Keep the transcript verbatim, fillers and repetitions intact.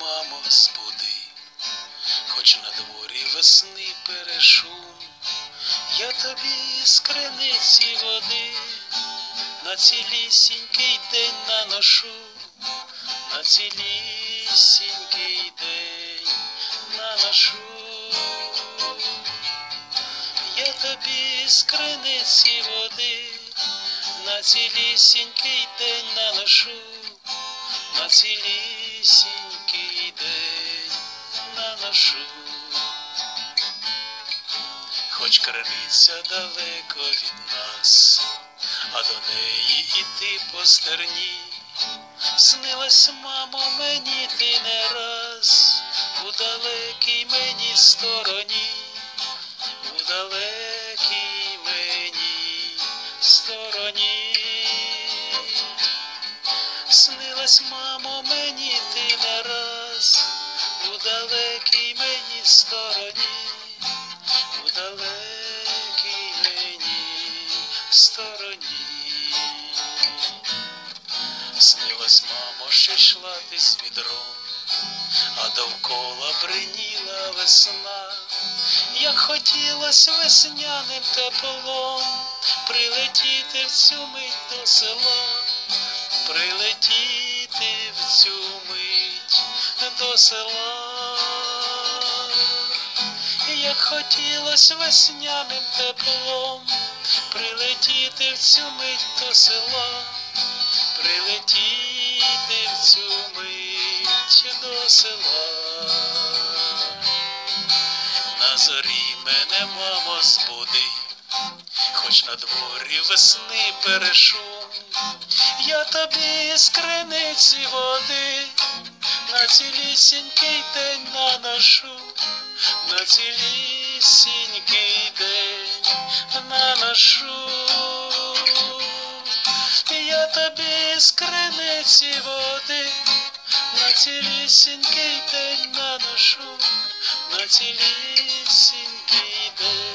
мамо, збуди, хоч на дворі весни перешум, я тобі з криниці води на цілісінький день наношу, на цілісінький день наношу. Я тобі з криниці води на цілісінький день наношу, на цілісінький день наношу. Хоч криниця далеко від нас, а до неї іти по стерні, снилась, мамо, мені ти не раз у далекій мені стороні, у далекій мені стороні. Снилась, мамо, мені ти не раз у далекій мені стороні, у далекій мені стороні. Снилась, мамо, що йшла ти з відром, а довкола бриніла весна, як хотілось весняним теплом прилетіти в цю мить до села, прилетіти в цю мить до села. Як хотілось весняним теплом прилетіти в цю мить до села, прилетіти в цю мить до села. На зорі мене, мамо, збуди, хоч на дворі весни перешум, я тобі з криниці води на цілісінький день наношу, на цілісінький день наношу. Я тобі з криниці води на цілісінький день наношу, на цілісінький день.